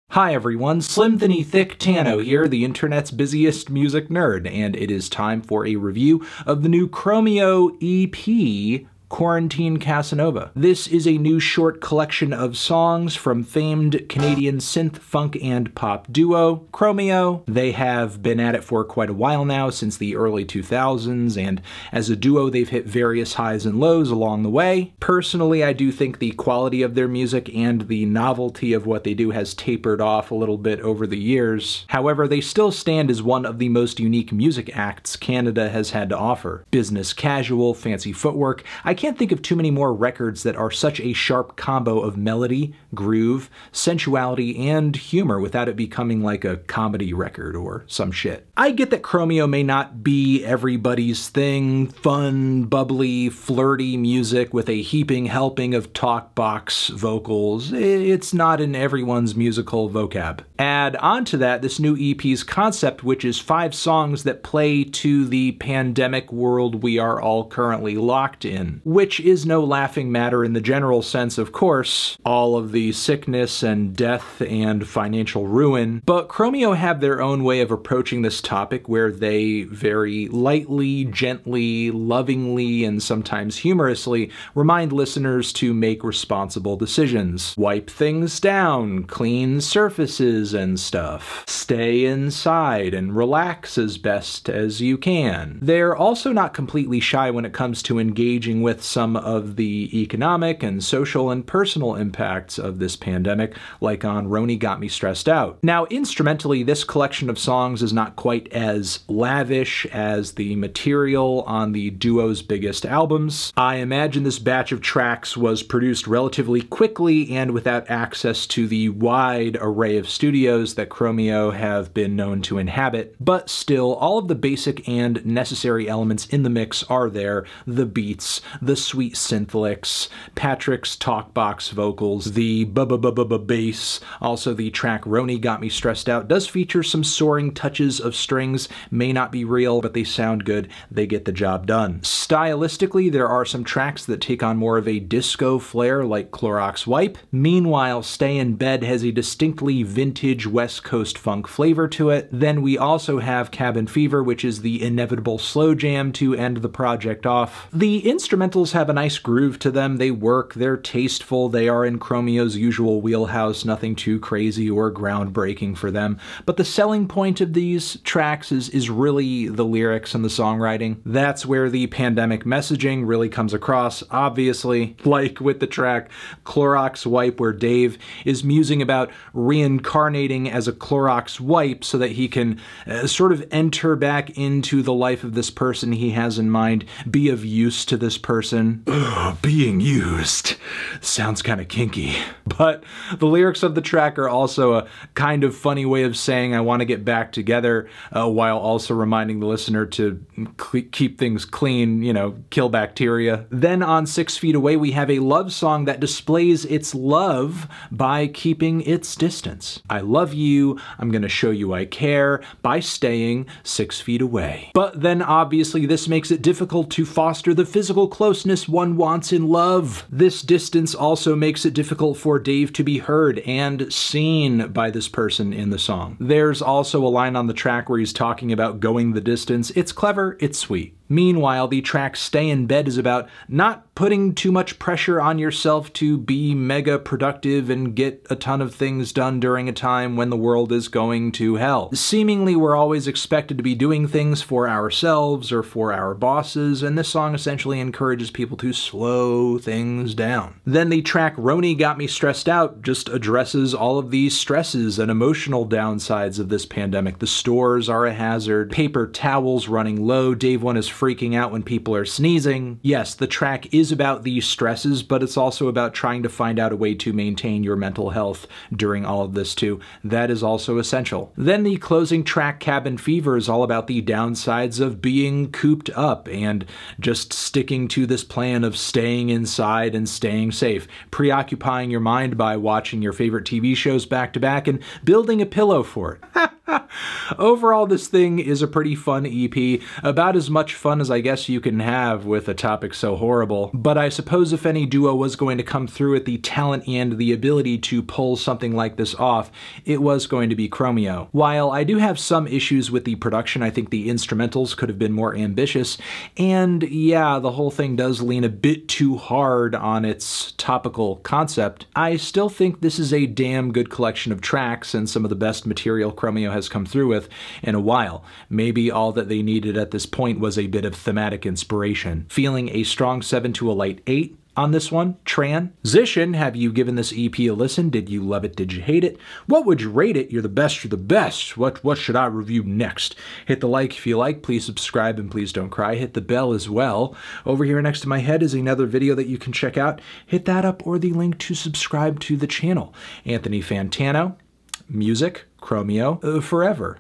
Hi everyone, Slim Thinny Thick Tano here, the internet's busiest music nerd, and it is time for a review of the new Chromeo EP, Quarantine Casanova. This is a new short collection of songs from famed Canadian synth, funk, and pop duo Chromeo. They have been at it for quite a while now, since the early 2000s, and as a duo they've hit various highs and lows along the way. Personally, I do think the quality of their music and the novelty of what they do has tapered off a little bit over the years. However, they still stand as one of the most unique music acts Canada has had to offer. Business casual, fancy footwork. I can't think of too many more records that are such a sharp combo of melody, groove, sensuality, and humor without it becoming like a comedy record or some shit. I get that Chromeo may not be everybody's thing, fun, bubbly, flirty music with a heaping helping of talk box vocals. It's not in everyone's musical vocab. Add on to that this new EP's concept, which is 5 songs that play to the pandemic world we are all currently locked in. Which is no laughing matter in the general sense, of course, all of the sickness and death and financial ruin, but Chromeo have their own way of approaching this topic where they very lightly, gently, lovingly, and sometimes humorously remind listeners to make responsible decisions. Wipe things down, clean surfaces and stuff. Stay inside and relax as best as you can. They're also not completely shy when it comes to engaging with some of the economic and social and personal impacts of this pandemic, like on Roni Got Me Stressed Out. Now, instrumentally, this collection of songs is not quite as lavish as the material on the duo's biggest albums. I imagine this batch of tracks was produced relatively quickly and without access to the wide array of studios that Chromeo have been known to inhabit, but still, all of the basic and necessary elements in the mix are there: the beats, the sweet synth licks, Patrick's talkbox vocals, the bass. Also, the track Roni Got Me Stressed Out does feature some soaring touches of strings. May not be real, but they sound good. They get the job done. Stylistically, there are some tracks that take on more of a disco flair, like Clorox Wipe. Meanwhile, Stay in Bed has a distinctly vintage West Coast funk flavor to it. Then we also have Cabin Fever, which is the inevitable slow jam to end the project off. The instrumentals have a nice groove to them. They work, they're tasteful, they are in Chromeo's usual wheelhouse, nothing too crazy or groundbreaking for them. But the selling point of these tracks is really the lyrics and the songwriting. That's where the pandemic messaging really comes across, obviously, like with the track Clorox Wipe, where Dave is musing about reincarnating as a Clorox wipe so that he can sort of enter back into the life of this person he has in mind, be of use to this person. Ugh, being used sounds kind of kinky. But the lyrics of the track are also a kind of funny way of saying I want to get back together, while also reminding the listener to keep things clean, you know, kill bacteria. Then on 6 Feet Away, we have a love song that displays its love by keeping its distance. I love you, I'm gonna show you I care, by staying 6 feet away. But then obviously this makes it difficult to foster the physical closeness one wants in love. This distance also makes it difficult for Dave to be heard and seen by this person in the song. There's also a line on the track where he's talking about going the distance. It's clever, it's sweet. Meanwhile, the track Stay in Bed is about not putting too much pressure on yourself to be mega productive and get a ton of things done during a time when the world is going to hell. Seemingly, we're always expected to be doing things for ourselves or for our bosses, and this song essentially encourages people to slow things down. Then the track Roni Got Me Stressed Out just addresses all of these stresses and emotional downsides of this pandemic. The stores are a hazard, paper towels running low, Dave One is freaking out when people are sneezing. Yes, the track is about these stresses, but it's also about trying to find out a way to maintain your mental health during all of this too. That is also essential. Then the closing track, Cabin Fever, is all about the downsides of being cooped up and just sticking to this plan of staying inside and staying safe, preoccupying your mind by watching your favorite TV shows back to back and building a pillow for it. Overall, this thing is a pretty fun EP, about as much fun as I guess you can have with a topic so horrible. But I suppose if any duo was going to come through with the talent and the ability to pull something like this off, it was going to be Chromeo. While I do have some issues with the production, I think the instrumentals could have been more ambitious, and yeah, the whole thing does lean a bit too hard on its topical concept, I still think this is a damn good collection of tracks and some of the best material Chromeo has come through with in a while. Maybe all that they needed at this point was a bit of thematic inspiration. Feeling a strong 7 to a light 8 on this one. Transition, have you given this EP a listen? Did you love it? Did you hate it? What would you rate it? You're the best, you're the best. What should I review next? Hit the like if you like, please subscribe, and please don't cry. Hit the bell as well. Over here next to my head is another video that you can check out. Hit that up or the link to subscribe to the channel. Anthony Fantano, music, Chromeo, forever.